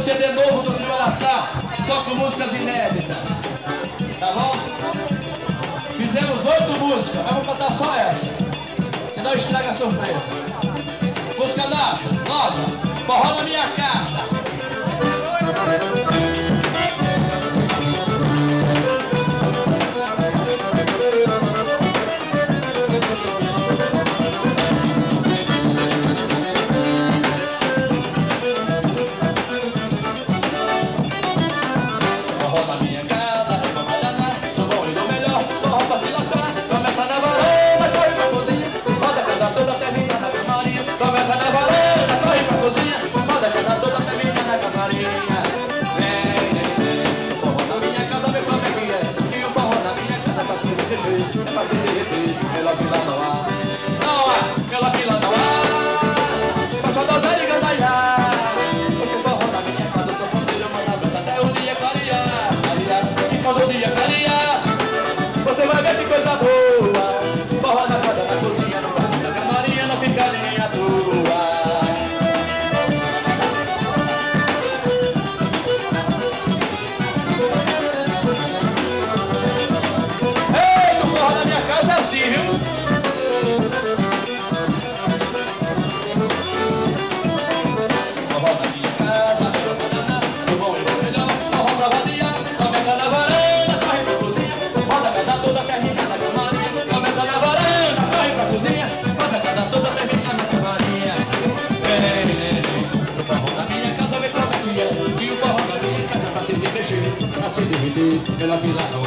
CD novo do Trio Araçá, só com músicas inéditas. Tá bom? Fizemos 8 músicas, mas vou cantar só essa. Senão estraga a surpresa. Música nova, Forró na Minha Casa. Pela Vila